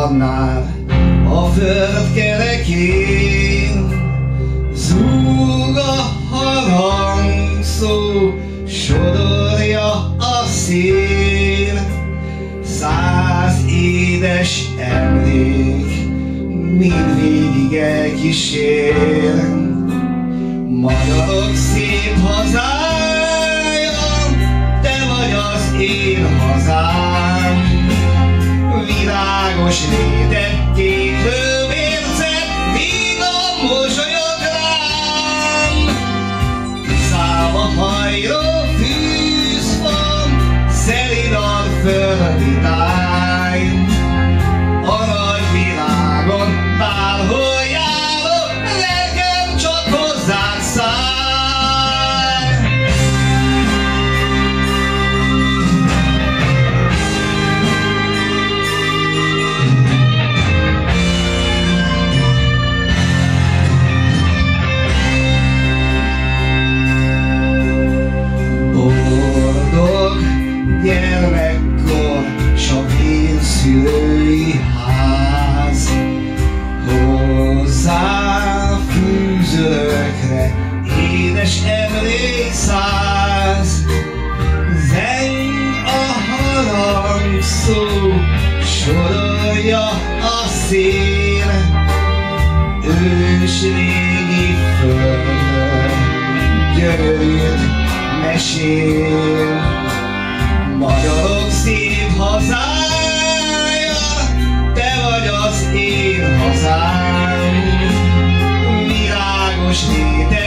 annál a föld kerekén. Zúg a harangszó, sodorja a szél, 100 édes emlék mindvégig elkísér. Magyarok szép hazája, te vagy az én hazám. Világos létet, két lővércet, vígan mosolyog rám. Száma hajró fűz van, szelidan földi táj. A nagy világon bárhol járok, lelkem csak hozzád száll. Boldog gyermekkor, sok én szülői ház. Hozzá fűzölökre édes emlékszáz. Zeng a harangszó, sodorja a szél. Ős régi földön gyönyörűt mesél. Magyarok szép hazája, te vagy az én hazám. Világos léte,